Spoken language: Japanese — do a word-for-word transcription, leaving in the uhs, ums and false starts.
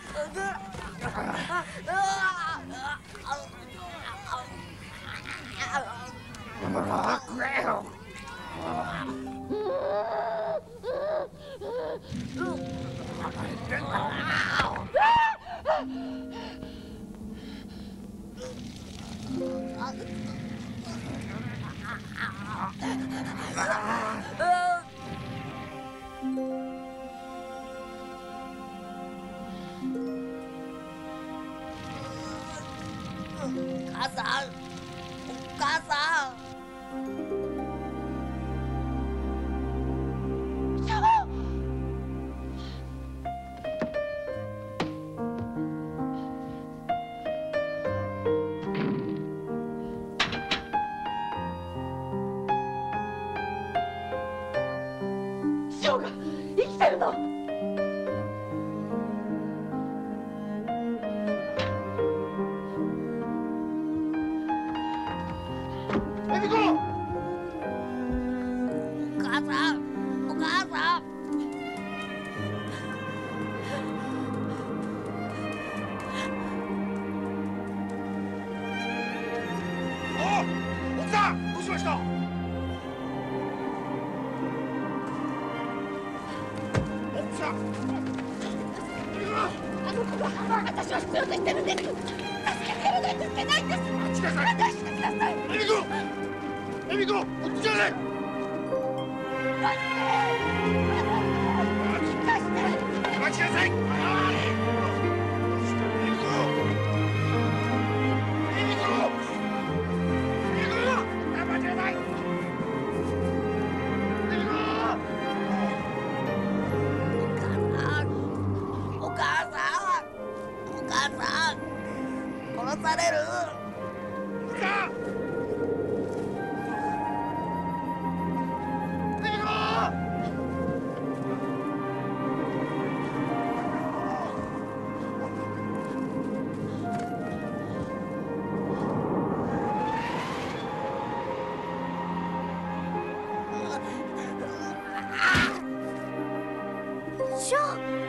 母さん、お母さん。 翔が生きてるの。 恵美子！ お母さん、お母さん。 おお、奥さん、どうしました？奥さん。 あの子が私を必要としてるんです。助けてるんです。助けないんです。 待ちなさい。 話してください。 恵美子！恵美子！こっちじゃない。待ちなさい。 殺される。 翔。